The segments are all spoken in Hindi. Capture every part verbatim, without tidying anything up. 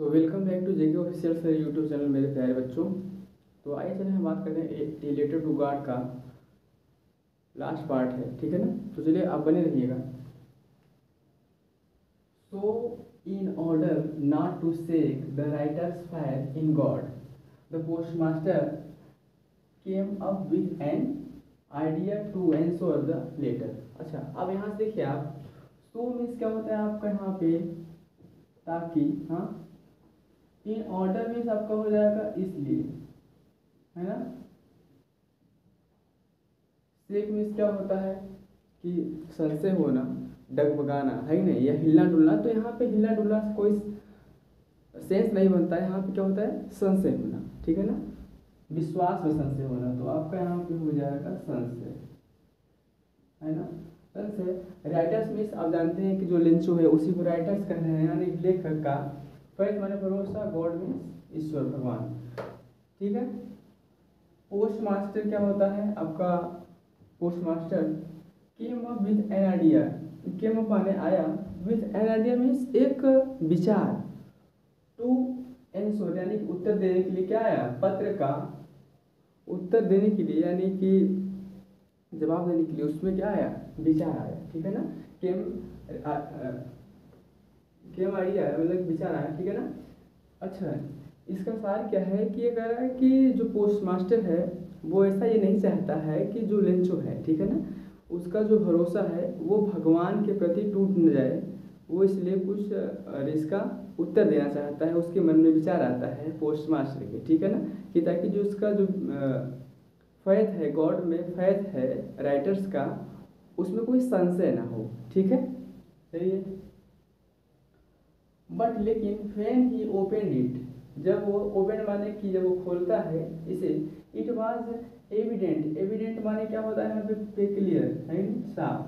तो welcome back to JK official sir YouTube channel मेरे प्यारे बच्चों। तो आइए चलिए हम बात करते हैं रिलेटेड टू गॉड का लास्ट पार्ट है, ठीक है ना। तो चलिए आप बने रहिएगा। So in order not to shake the writer's faith in God the postmaster came up with an idea to answer the letter. अच्छा, अब यहाँ से देखिए आप, सो मीन्स क्या होता है आपका यहाँ पे, ताकि, हाँ, इन ऑर्डर मीन्स आपका हो जाएगा इसलिए, है ना। सेक मीन्स क्या होता है कि संशय होना, डगमगाना, है ही नहीं, या हिलना डुलना। तो यहाँ पे हिलना डुलना से कोई सेंस नहीं बनता है। यहाँ पे क्या होता है, संशय होना, ठीक है ना, विश्वास में संशय होना। तो आपका यहाँ पे हो जाएगा संशय, है ना, संशय। राइटर्स मीन्स आप जानते हैं कि जो लिंचो है उसी को राइटर्स कह रहे हैं, यानी लेखक का। फर्स्ट माने भरोसा, गॉड मीन्स ईश्वर, भगवान, ठीक है। पोस्ट मास्टर क्या होता है आपका, postmaster came up with an idea, came up माने आया, विथ एन आइडिया मीन्स एक विचार, टू एंसर यानी कि उत्तर देने के लिए क्या आया, पत्र का उत्तर देने के लिए, यानी कि जवाब देने के लिए उसमें क्या आया, विचार आया, ठीक है ना। केम केम आइडिया मतलब विचार आया, ठीक है ना। अच्छा, इसका सार क्या है कि ये कह रहा है कि जो पोस्ट मास्टर है वो ऐसा ये नहीं चाहता है कि जो लेंचो है, ठीक है ना, उसका जो भरोसा है वो भगवान के प्रति टूट न जाए। वो इसलिए कुछ इसका उत्तर देना चाहता है, उसके मन में विचार आता है पोस्ट मास्टर के, ठीक है ना, कि ताकि जो उसका जो फैथ है, गॉड में फैथ है राइटर्स का, उसमें कोई संशय ना हो, ठीक है, सही है। बट लेकिन फैन ही ओपन इट, जब वो ओपन माने कि जब वो खोलता है इसे, इट वाज एविडेंट, एविडेंट माने क्या होता है यहाँ पे, पे क्लियर एंड साफ,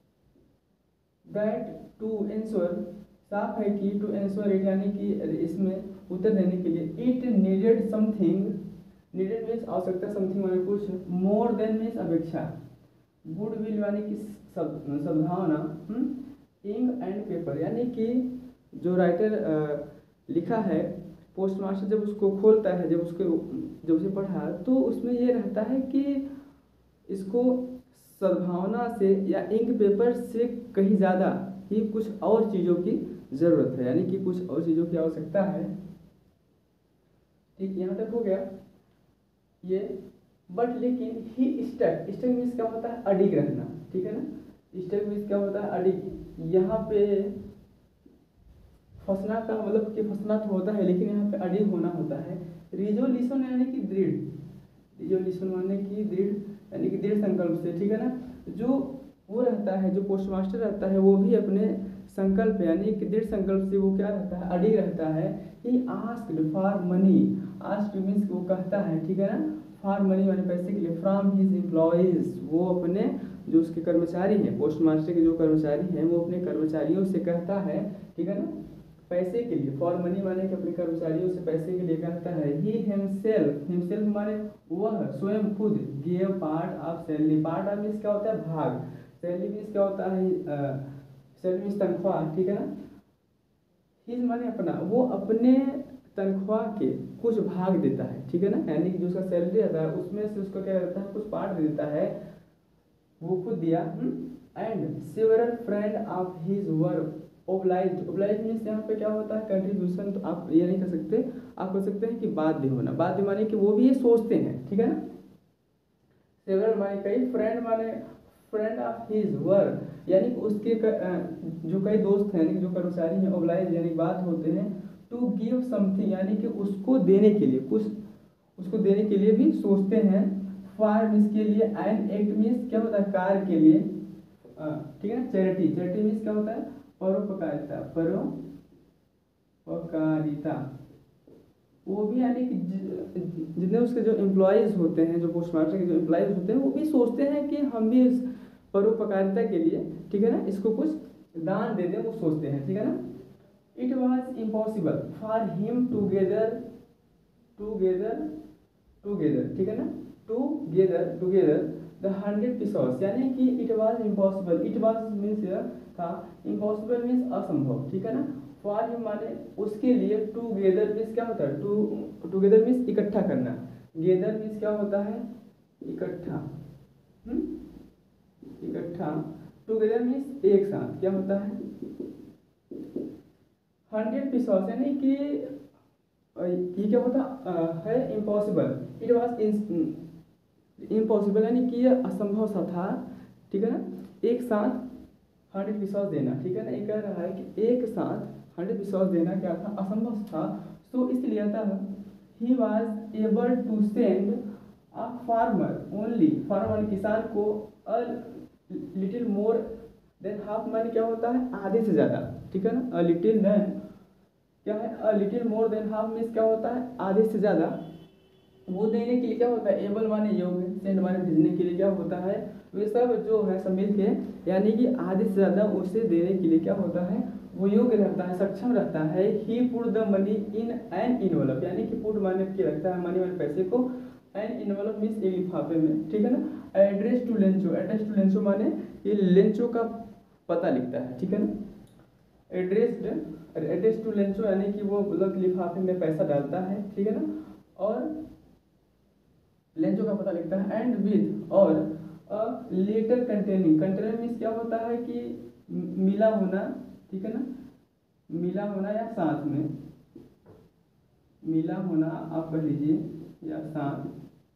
दैट टू एंसर, साफ है कि टू एंसर इट यानी कि इसमें उत्तर देने के लिए, it needed something, needed means आवश्यकता, समथिंग माने कुछ, मोर देन मीन्स अपेक्षा, गुड विल यानी कि सद्भावना, इंक एंड पेपर यानी कि जो राइटर लिखा है, पोस्ट मास्टर जब उसको खोलता है, जब उसको जब उसे पढ़ा, तो उसमें ये रहता है कि इसको सद्भावना से या इंक पेपर से कहीं ज़्यादा ही कुछ और चीज़ों की ज़रूरत है, यानी कि कुछ और चीज़ों की आवश्यकता है। ठीक, यहाँ तक हो गया ये। बट लेकिन ही स्टक, स्टक मीन्स क्या होता है, अडिग रहना, ठीक है ना। स्टक मीन्स क्या होता है, अडिग। यहाँ पे फंसना का मतलब कि फंसना तो होता है, लेकिन यहाँ पे अडिग होना होता है। रिजोल्यूशन यानी कि दृढ़, रिजोल्यूशन माने कि दृढ़ यानी कि दृढ़ संकल्प से, ठीक है ना। जो वो रहता है, जो पोस्ट मास्टर रहता है, वो भी अपने संकल्प यानी कि दृढ़ संकल्प से वो क्या रहता है, अडिग रहता है। He asked for money, asked means वो कहता है, ठीक है ना, फॉर मनी माने पैसे के लिए, फ्रॉम हिज एम्प्लॉयज, वो अपने जो उसके कर्मचारी हैं, पोस्ट मास्टर के जो कर्मचारी हैं, वो अपने कर्मचारियों से कहता है, ठीक है ना, पैसे के लिए। फॉर मनी माने कि अपने कर्मचारियों से पैसे के लिए कहता है। ही हिमसेल्फ, हिमसेल्फ माने वह स्वयं खुद, give part of salary, part of means क्या होता है, भाग, सैलरी मीन्स क्या होता है, सैलरी मीन्स तनख्वाह, ठीक है ना। हिज माने अपना, वो अपने तनख्वाह के कुछ भाग देता है, ठीक है ना, यानी कि जो उसका सैलरी रहता है उसमें से उसको क्या करता है, कुछ पार्ट दे देता है, वो खुद दिया। And several friend of his work obliged, obliged means यहाँ पे क्या होता है, कंट्रीब्यूशन। तो आप ये नहीं कर सकते, आप कर सकते हैं कि बाध्य होना, बाध्य माने कि वो भी ये सोचते हैं, ठीक है ना। सेवरल माने कई, फ्रेंड माने फ्रेंड ऑफ हिज वर्क यानी कि उसके जो कई दोस्त हैं, यानी कि जो कर्मचारी हैं, ओब्लाइज यानी बाध्य होते हैं, टू गिव समथिंग यानी कि उसको देने के लिए, कुछ उसको देने के लिए भी सोचते हैं। फॉर मीन्स के लिए, एंड एक्ट मीन्स क्या होता है, कार्य के लिए, ठीक है ना। चैरिटी, चैरिटी मीन्स क्या होता है, परोपकारिता, परोपकारिता, वो भी यानी कि जितने उसके जो एम्प्लॉयज होते हैं, जो पोस्ट मास्टर के जो एम्प्लॉयज होते हैं, वो भी सोचते हैं कि हम भी इस परोपकारिता के लिए, ठीक है ना, इसको कुछ दान दे दें, वो सोचते हैं, ठीक है ना। It was impossible for him together, together together ठीक है ना, together together the hundred pesos, यानी कि it was impossible, it was means था, इम्पॉसिबल मीन्स असंभव, ठीक है ना, फॉर हिम माने उसके लिए, टूगेदर मीन्स क्या होता है, टू टूगेदर मीन्स इकट्ठा करना, गेदर मीन्स क्या होता है, इकट्ठा, हम्म इकट्ठा, टूगेदर मीन्स एक साथ, क्या होता है, हंड्रेड पीसॉस यानी कि ये क्या होता uh, है, इम्पॉसिबल, इट वॉज इम्पॉसिबल यानी कि ये असंभव सा था, ठीक है ना, एक साथ हंड्रेड पीसॉस देना, ठीक है ना, ये कह रहा है कि एक साथ हंड्रेड पीसॉस देना क्या था, असंभव था। सो इसलिए था he was able to send a farmer only, farmer किसान को a little more than half, माने क्या होता है, आधे से ज़्यादा, ठीक है ना, अ लिटिल देन क्या है, a little more than half means क्या होता है, आधे से ज़्यादा, वो देने के लिए क्या होता है, एबल माने योग्य, सेंड माने भेजने के लिए क्या होता है, वे सब जो है सब मिल के, यानी कि आधे से ज़्यादा उसे देने के लिए क्या होता है, वो योग्य रहता है, सक्षम रहता है। He put the money in an envelope, यानी कि पुट माने के रखता है मनी माने पैसे को, एन इनवलप मीन्स एक लिफाफे में, ठीक है ना। Address to Lencho, address to Lencho माने ये लेंचो का पता लिखता है, ठीक है ना। एड्रेस एड्रेस टू लेंचो यानी कि वो मतलब लिफाफे में पैसा डालता है, ठीक है ना, और लेंचो का पता लिखता है, एंड विथ और a letter containing, container means क्या होता है कि मिला होना, ठीक है ना, मिला होना या साथ में, मिला होना आप कह लीजिए या साथ,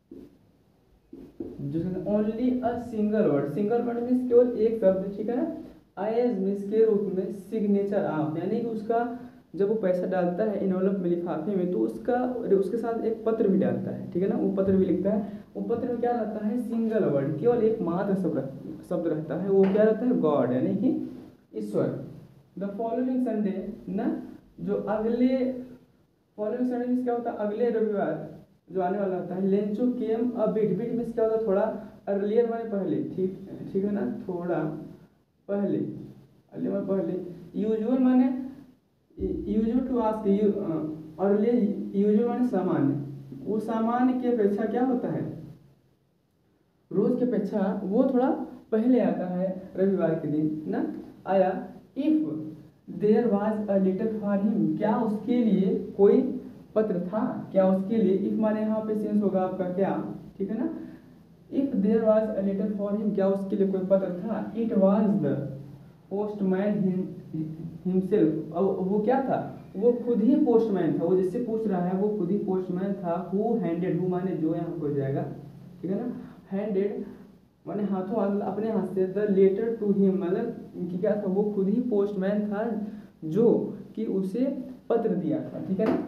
जो only a single word, single word means केवल एक शब्द, ठीक है ना। एज मीन्स के रूप में, सिग्नेचर ऑफ यानी कि उसका जब वो पैसा डालता है इनवलप में लिफाफे में, तो उसका उसके साथ एक पत्र भी डालता है, ठीक है ना, वो पत्र भी लिखता है। वो पत्र में क्या रहता है, सिंगल वर्ड, केवल एक मात्र शब्द शब्द रहता है, वो क्या रहता है, गॉड यानी कि ईश्वर। द फॉलोइंग संडे ना, जो अगले, फॉलोइंग संडे मीन्स क्या होता है, अगले रविवार जो आने वाला होता है, Lencho came a bit, bit means क्या होता है, थोड़ा, अर्लियर माने पहले, ठीक ठीक है ना, थोड़ा पहले, अर्लियर माने पहले, यूजुअल माने usual to ask, earlier usual माने सामान्य, वो सामान्य की अपेक्षा क्या होता है, रोज की अपेक्षा वो थोड़ा पहले आता है, रविवार के दिन ना आया। If there was a letter for him, क्या उसके लिए कोई पत्र था, क्या उसके लिए, इफ माने यहाँ पे सेंस होगा आपका क्या, ठीक है ना। If there was a letter for him, क्या उसके लिए कोई पत्र था, it was the postman himself, अब वो क्या था, वो खुद ही पोस्टमैन था, वो जिससे पूछ रहा है वो खुद ही पोस्टमैन था। हु हैंडेड, हु माने जो यहाँ हो जाएगा, ठीक है ना, हैंडेड माने हाथों हाथ, अपने हाथ से, द लेटर टू हिम मतलब कि क्या था, वो खुद ही पोस्टमैन था जो कि उसे पत्र दिया था, ठीक है ना।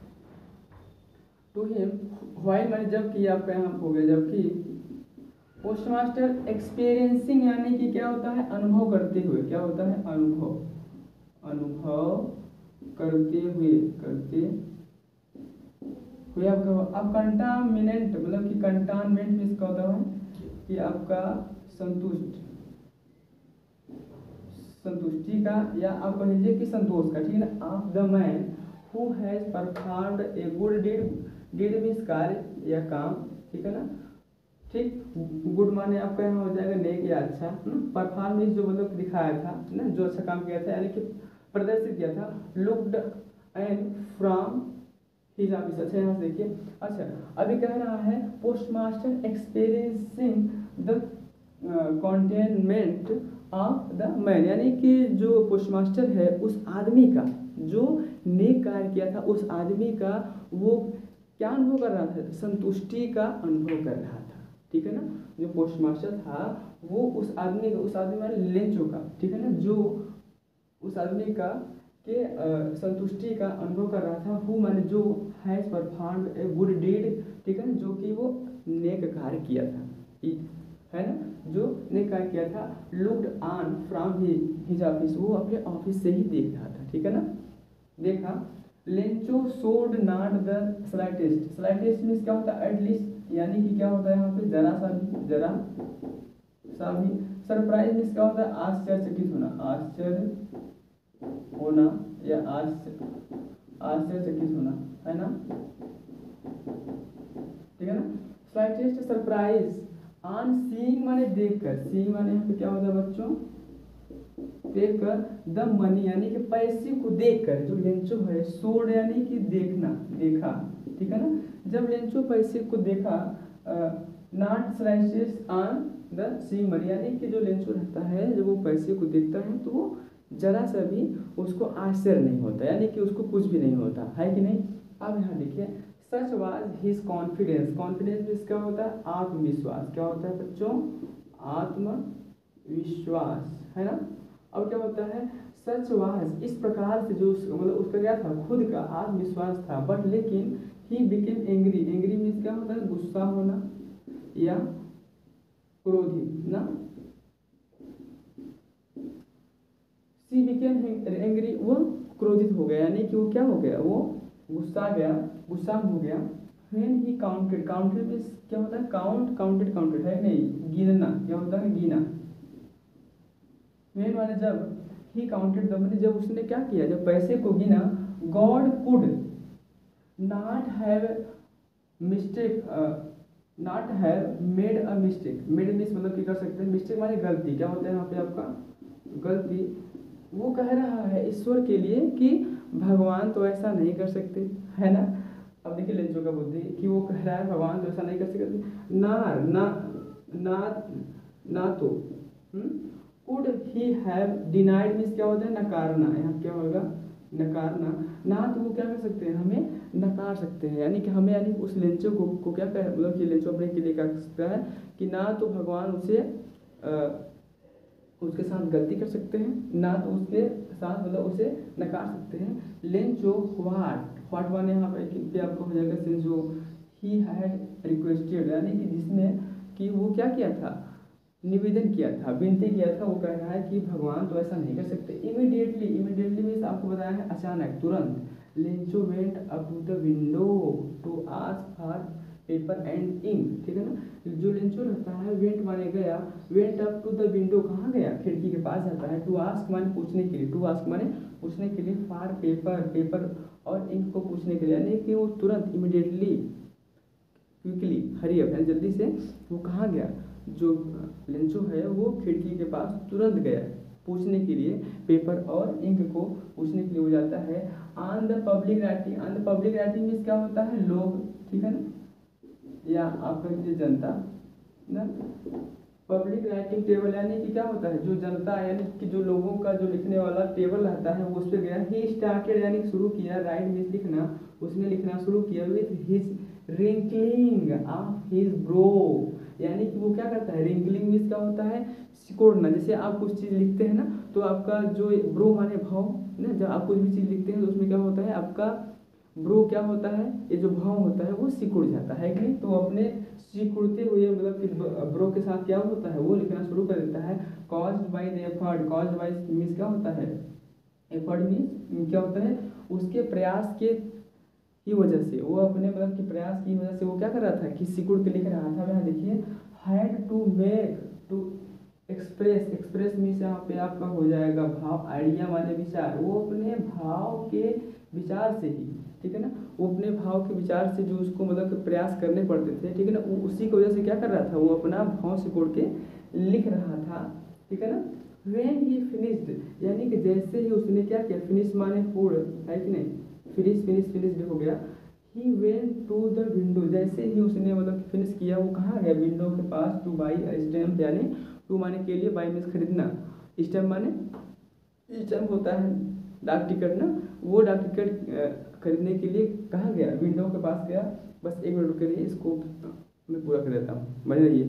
टू हिम व्हाइल माने जब कि, आपका यहाँ हो गया जबकि, पोस्टमास्टर एक्सपीरियंसिंग यानी कि क्या होता है, अनुभव करते हुए, क्या होता है, अनुभव अनुभव करते हुए, करते हुए आपका, अब कंटामिनेंट मतलब कि कंटानमेंट में इसका होता है कि आपका संतुष्ट, संतुष्टि का, या आप कह लीजिए कि संतोष का, ठीक है ना। Of the man who has performed a good deed, deed means कार्य या काम, ठीक है ना, ठीक। गुड माने आपका यहाँ हो जाएगा नेक या अच्छा, परफॉर्म मीन्स जो मतलब दिखाया था ना, जो अच्छा काम किया था यानी कि प्रदर्शित किया था। Looked and from his office, अच्छा यहाँ से देखिए, अच्छा अभी कह रहा है postmaster experiencing the contentment of the man, यानी कि जो पोस्टमास्टर है उस आदमी का जो नेक कार्य किया था, उस आदमी का वो क्या अनुभव कर रहा था, संतुष्टि का अनुभव कर रहा था, ठीक है ना। जो पोस्टमास्टर था वो उस आदमी का, उस आदमी माने लेंचो का, ठीक है ना, जो उस आदमी का के संतुष्टि का अनुभव कर रहा था। हु माने जो, has performed a good deed, ठीक है ना, जो कि वो नेक कार्य किया था, है ना, जो नेक कार्य किया था। Looked on from his office, वो अपने ऑफिस से ही देख रहा था, ठीक है ना, देखा। Lencho showed not the slightest, slightest means क्या होता है, एटलीस्ट यानी कि क्या होता है यहाँ पे, जरा सा भी, जरा सा भी। सरप्राइज मीन्स क्या होता है, आश्चर्यचकित होना, आश्चर्य होना या आश्चर्यचकित होना, है ना, ठीक है ना। स्लाइटेस्ट सरप्राइज ऑन सीइंग माने देखकर, सीइंग माने यहाँ पे क्या होता है बच्चों, टेक द मनी यानी कि पैसे को देखकर, जो लेंचो है सोड यानी कि देखना, देखा, ठीक है ना। जब लेंचो पैसे को देखा, not slices on the see money यानी कि जो लेंचो रहता है जब वो पैसे को देखता है तो वो जरा सा भी उसको आश्चर्य नहीं होता, यानी कि उसको कुछ भी नहीं होता है कि नहीं। अब यहाँ देखिए, such was his confidence, confidence में क्या होता है, आत्मविश्वास, क्या होता है बच्चों, आत्मविश्वास, है ना। अब क्या होता है, सच वाज, इस प्रकार से जो मतलब उसका क्या था, खुद का आत्मविश्वास था, बट लेकिन he became angry, angry means क्या होता है, गुस्सा होना या क्रोधित ना। सी बिकेम एंग्री, वो क्रोधित हो गया, यानी कि वो क्या हो गया, वो गुस्सा गया, गुस्सा हो गया। When he counted, counted means क्या होता है, काउंट, काउंटेड, काउंटेड है नहीं, गिनना, क्या होता है, गिना। व्हेन माने जब, ही काउंटेड द मनी, जब उसने क्या किया, जब पैसे को गिना, God could not have mistake, not have made a mistake, made means मतलब क्या कर सकते हैं, मिस्टेक माने गलती, क्या होता है यहाँ पे आपका गलती। वो कह रहा है ईश्वर के लिए कि भगवान तो ऐसा नहीं कर सकते, है ना। अब देखिए लेंचो का बुद्धि कि वो कह रहा है भगवान तो ऐसा नहीं कर सकते, ना ना ना ना तो could he have denied means क्या होता है, नकारना, यहाँ क्या होगा, नकारना, ना तो वो क्या कर सकते हैं, हमें नकार सकते हैं, यानी कि हमें, यानी उस लेंचो को, को क्या कह, मतलब कि लेंचो अपने के लिए क्या कर सकता है कि ना तो भगवान उसे आ, उसके साथ गलती कर सकते हैं, ना तो उसके साथ मतलब उसे नकार सकते हैं। लेंचो व्हाट, व्हाट माने यहाँ पे आपको हो जाएगा सिंस जो ही हैड रिक्वेस्टेड, यानी कि जिसने कि वो क्या किया था, निवेदन किया था, विनती किया था, वो कह रहा है कि भगवान तो ऐसा नहीं कर सकते। इमीडिएटली, इमीडिएटली मीन्स आपको बताया है अचानक, तुरंत। Lencho went up to the window to ask for paper and ink, ठीक है ना। जो लेंचो रहता है, वेंट माने गया, went up to the window, कहाँ गया, खिड़की के पास जाता है, टू आस्क माने पूछने के लिए, टू आस्क माने पूछने के लिए, फॉर पेपर, पेपर और इंक को पूछने के लिए, यानी कि वो तुरंत, इमीडिएटली, क्विकली, हरी अप, जल्दी से वो कहाँ गया, जो लेंचो है वो खिड़की के पास तुरंत गया पूछने के लिए, पेपर और इंक को पूछने के लिए हो जाता है। On the public writing, on the public writing means क्या होता है, लोग, ठीक है ना, या आपका जो जनता ना। पब्लिक राइटिंग टेबल यानी कि क्या होता है, जो जनता यानी कि जो लोगों का जो लिखने वाला टेबल रहता है वो उस पर गया। ही स्टार्टेड यानी शुरू किया, राइट मीन्स लिखना, उसने लिखना शुरू किया, with his wrinkling of his brow, यानी कि वो क्या करता है, रिंकलिंग मीन्स क्या होता है, सिकोड़ना। जैसे आप कुछ चीज़ लिखते हैं ना तो आपका जो ब्रो माने भाव ना, जब आप कुछ भी चीज़ लिखते हैं तो उसमें क्या होता है, आपका ब्रो क्या होता है, ये जो भाव होता है वो सिकुड़ जाता है कि नहीं, तो अपने सिकुड़ते हुए मतलब कि ब्रो के साथ क्या होता है, वो लिखना शुरू कर देता है। Caused by the effort, caused by means क्या होता है, एफर्ट मीन्स क्या होता है, उसके प्रयास के की वजह से, वो अपने मतलब कि प्रयास की वजह से वो क्या कर रहा था कि सिकुड़ के लिख रहा था। यहाँ देखिए, had to make to express, express means यहाँ पे आपका हो जाएगा भाव, आइडिया माने विचार, वो अपने भाव के विचार से ही, ठीक है ना, वो अपने भाव के विचार से जो उसको मतलब प्रयास करने पड़ते थे, ठीक है ना, वो उसी की वजह से क्या कर रहा था, वो अपना भाव सिकोड़ के लिख रहा था, ठीक है ना। व्हेन ही फिनिश्ड यानी कि जैसे ही उसने क्या किया, फिनिश माने पूर्ण, है कि नहीं, फिनिश फिनिश फिनिश्ड हो गया। He went to the window, जैसे ही उसने मतलब फिनिश किया, वो कहाँ गया, विंडो के पास, टू बाई स्टैम्प, यानी टू माने के लिए, बाई मीन्स खरीदना, स्टैम्प माने स्टैम्प होता है डाक टिकट ना, वो डाक टिकट खरीदने के लिए कहाँ गया, विंडो के पास गया। बस एक मिनट के लिए इसको मैं पूरा कर देता हूँ, बने रहिए।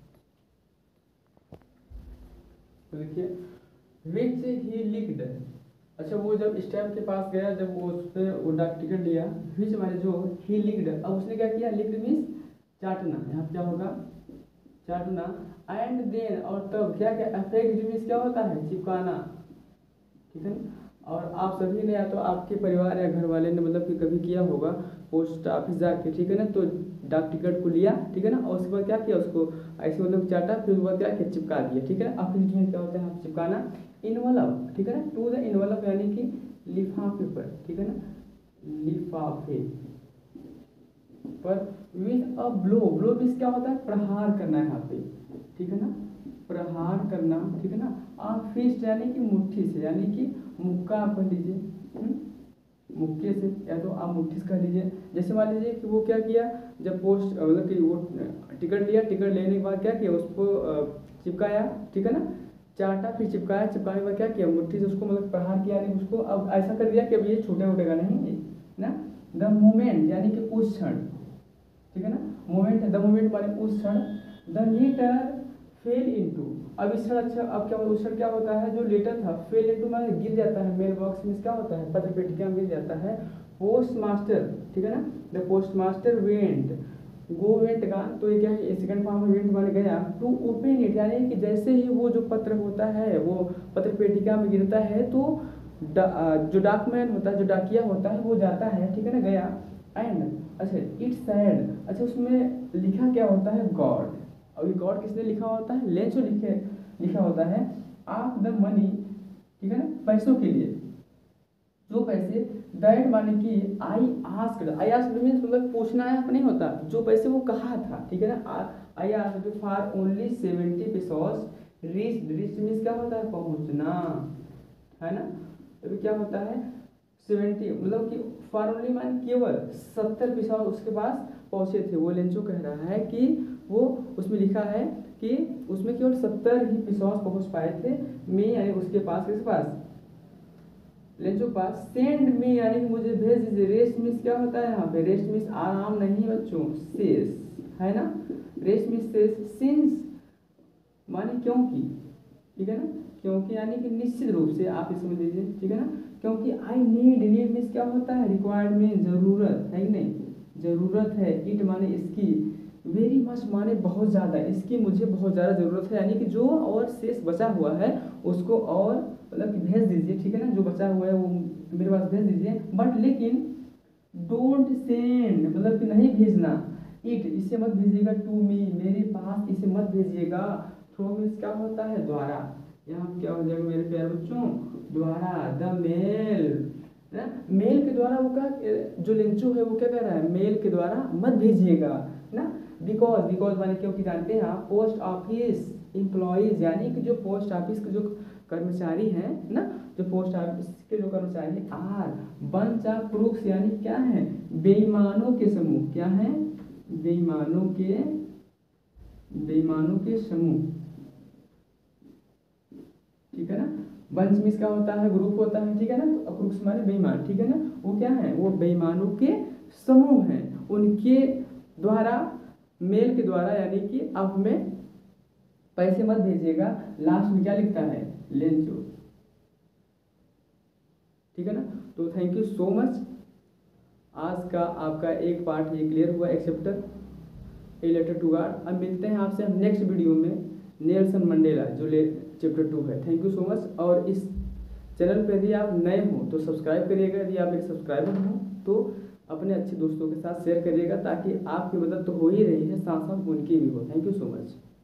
तो देखिए, विच ही लिख्ड, अच्छा वो जब स्टैम्प के पास गया, जब वो उस पर वो डाक टिकट लिया, विच माने जो, ही लिख्ड, अब उसने क्या किया, लिख्ड मीन्स चाटना, यहाँ क्या होगा, चाटना। एंड देन और तब क्या क्या, अफेक्ट मीन्स क्या होता है, चिपकाना, ठीक है ना। और आप सभी ने या तो आपके परिवार या घर वाले ने मतलब कि कभी किया होगा, पोस्ट ऑफिस जाके, ठीक है ना, तो डाक टिकट को लिया, ठीक है ना, और उसके बाद क्या किया, उसको ऐसे मतलब चाटा, फिर उसके बाद क्या किया, चिपका दिया, ठीक है ना। अफेक्ट मीन्स क्या होता है, चिपकाना। इनवलप, ठीक है ना, टू द इनवलप यानी कि लिफाफे पर, ठीक है ना, लिफाफे पर, with a blow, blow means क्या होता है, प्रहार करना है यहाँ पे, ठीक है ना, प्रहार करना, ठीक है ना। आप फिस्ट यानी कि मुट्ठी से, यानी कि मुक्का आप कह लीजिए, हम्म, मुक्के से, या तो आप मुट्ठी से कह लीजिए। जैसे मान लीजिए कि वो क्या किया, जब पोस्ट मतलब कि वो टिकट लिया, टिकट लेने के बाद क्या किया, उसको चिपकाया, ठीक है ना, चाटा, फिर चिपकाया, चिपकाने के बाद क्या किया, मुट्ठी से उसको मतलब प्रहार किया, यानी उसको अब ऐसा कर दिया कि अब ये छूटे उठेगा नहीं ना। द मोमेंट यानी कि उस क्षण, ठीक है ना, मोमेंट, द मोमेंट माने उस क्षण, द लेटर फेल इनटू, अब इस क्षण, अच्छा अब क्या उस क्षण क्या होता है, जो लेटर था फेल इनटू माने गिर जाता है, मेल बॉक्स में क्या होता है, पत्र पेटिका में गिर जाता है। पोस्ट मास्टर, ठीक है ना, the post master went, go went का तो ये क्या है, सेकंड फॉर्म में वेंट माने गया, टू ओपन इट, यानी कि जैसे ही वो जो पत्र होता है वो पत्र पेटिका में गिरता है तो डा, जो डाकमैन होता है, जो डाकिया होता है वो जाता है, ठीक है ना, गया। एंड अच्छा इट सैड, अच्छा उसमें लिखा क्या होता है, गॉड, और ये गॉड किसने लिखा होता है, लेंचो लिखे लिखा होता है, ऑफ द मनी, ठीक है ना, पैसों के लिए, जो पैसे, दैट माने कि I asked, I asked means मतलब पूछना है नहीं होता, जो पैसे वो कहा था, ठीक है ना, I asked for only seventy pesos, reach, reach means क्या होता है, पहुंचना, है ना। अभी क्या होता है, सेवेंटी मतलब कि फॉर ओनली मान केवल सत्तर पेसोस उसके पास पहुंचे थे, वो लेंचो कह रहा है कि वो उसमें लिखा है कि उसमें केवल सत्तर ही पेसोस पहुंच पाए थे, मैं यानी उसके पास, किसके पास, लेंचो पास। सेंड मी यानी कि मुझे भेज दीजिए, रेस्ट मिस क्या होता है यहाँ पे, रेस्ट मिस आराम नहीं बच्चों, शेष, है ना, रेस्ट मिस शेष, सिंस माने क्योंकि, ठीक है ना, क्योंकि यानी कि निश्चित रूप से आप इसे समझ लीजिए, ठीक है ना, क्योंकि आई नीड, नीड मीन्स क्या होता है, रिक्वायर्ड में जरूरत है कि नहीं, जरूरत है, इट माने इसकी, वेरी मच माने बहुत ज़्यादा, इसकी मुझे बहुत ज़्यादा ज़रूरत है, यानी कि जो और शेष बचा हुआ है उसको और मतलब कि भेज दीजिए, ठीक है ना, जो बचा हुआ है वो मेरे पास भेज दीजिए, बट लेकिन डोंट सेंड मतलब कि नहीं भेजना, इट इसे मत भेजिएगा, टू मी मेरे पास इसे मत भेजिएगा, थ्रो मीन्स क्या होता है, द्वारा, यहाँ क्या हो जाएगा मेरे प्यारे बच्चों, द्वारा, द मेल ना, मेल के द्वारा, वो क्या जो लेंचो है वो क्या कह रहा है, मेल के द्वारा मत भेजिएगा ना, बिकॉज, बिकॉज माने क्योंकि जानते हैं आप, पोस्ट ऑफिस एम्प्लॉइज यानी कि जो पोस्ट ऑफिस के जो कर्मचारी हैं ना, जो पोस्ट ऑफिस के जो कर्मचारी आर बंच ऑफ क्रूक्स यानी क्या है, बेईमानों के समूह, क्या है, बेईमानों के, बेईमानों के समूह, ठीक है ना, बंच मीन्स क्या होता है, ग्रुप होता है, ठीक है ना, तो क्रूक्स माने बेईमान, ठीक है ना, वो क्या है, वो बेईमानों के समूह हैं, उनके द्वारा, मेल के द्वारा यानी कि अब में पैसे मत भेजिएगा, लास्ट में क्या लिखता है, लेंचो, ठीक है ना। तो थैंक यू सो मच, आज का आपका एक पार्ट ये क्लियर हुआ, एक chapter a letter to God. अब मिलते हैं आपसे हम नेक्स्ट वीडियो में, नेल्सन मंडेला जो ले चैप्टर टू है। थैंक यू सो मच, और इस चैनल पर यदि आप नए हो तो सब्सक्राइब करिएगा, यदि आप एक सब्सक्राइबर हो तो अपने अच्छे दोस्तों के साथ शेयर करिएगा, ताकि आपकी मदद तो हो ही रही है, साथ साथ उनकी भी हो। Thank you so much.